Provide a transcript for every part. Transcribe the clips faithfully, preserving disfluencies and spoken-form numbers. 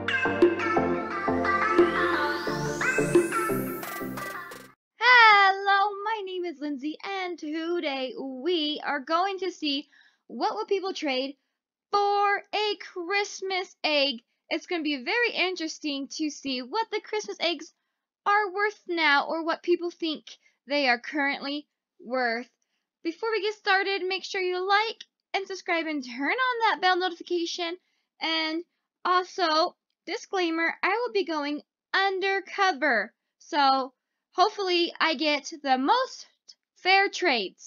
Hello, my name is Lindsay, and today we are going to see what will people trade for a Christmas egg. It's going to be very interesting to see what the Christmas eggs are worth now, or what people think they are currently worth. Before we get started, make sure you like and subscribe and turn on that bell notification. And also, disclaimer, I will be going undercover, so hopefully I get the most fair trades.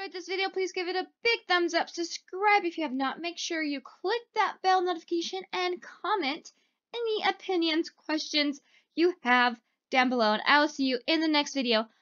enjoyed this video, please give it a big thumbs up. Subscribe if you have not. Make sure you click that bell notification and comment any opinions, questions you have down below. And I will see you in the next video.